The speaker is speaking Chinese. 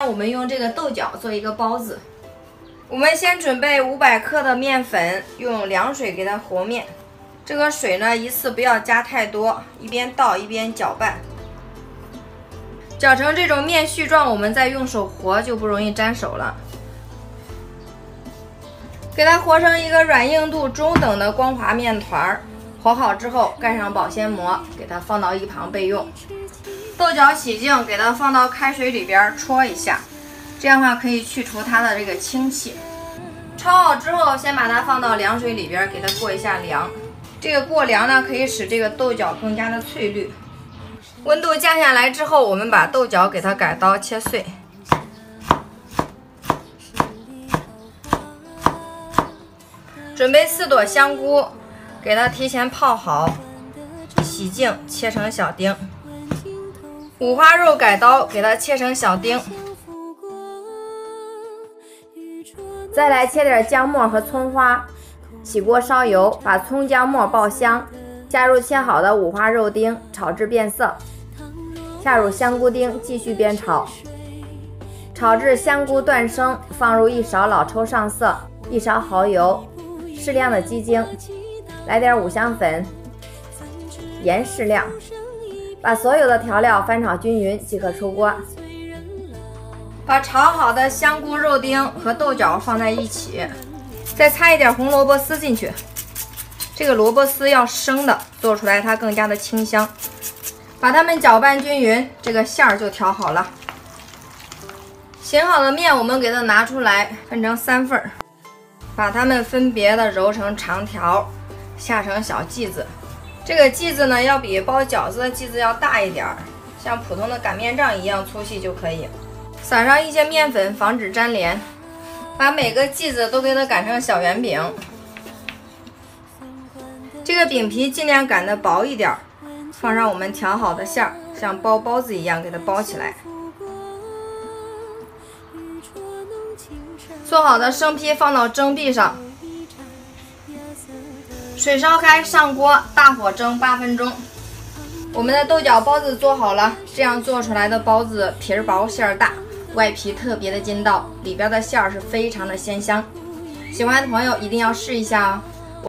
我们用这个豆角做一个包子。我们先准备500克的面粉，用凉水给它和面。这个水呢，一次不要加太多，一边倒一边搅拌。搅成这种面絮状，我们再用手和就不容易粘手了。给它和成一个软硬度中等的光滑面团。和好之后，盖上保鲜膜，给它放到一旁备用。豆角洗净，给它放到开水里边戳一下，这样的话可以去除它的这个氢气。焯好之后，先把它放到凉水里边，给它过一下凉。这个过凉呢，可以使这个豆角更加的翠绿。温度降下来之后，我们把豆角给它改刀切碎。准备4朵香菇。给它提前泡好，洗净，切成小丁。五花肉改刀，给它切成小丁。再来切点姜末和葱花，起锅烧油，把葱姜末爆香，加入切好的五花肉丁，炒至变色。下入香菇丁，继续煸炒，炒至香菇断生，放入1勺老抽上色，1勺蚝油，适量的鸡精。来点五香粉，盐适量，把所有的调料翻炒均匀即可出锅。把炒好的香菇、肉丁和豆角放在一起，再擦一点红萝卜丝进去。这个萝卜丝要生的，做出来它更加的清香。把它们搅拌均匀，这个馅儿就调好了。醒好的面我们给它拿出来，分成3份儿，把它们分别的揉成长条。下成小剂子，这个剂子呢要比包饺子的剂子要大一点儿，像普通的擀面杖一样粗细就可以。撒上一些面粉，防止粘连。把每个剂子都给它擀成小圆饼。这个饼皮尽量擀得薄一点，放上我们调好的馅儿，像包包子一样给它包起来。做好的生坯放到蒸屉上。水烧开，上锅，大火蒸8分钟。我们的豆角包子做好了，这样做出来的包子皮儿薄馅儿大，外皮特别的筋道，里边的馅儿是非常的鲜香。喜欢的朋友一定要试一下哦。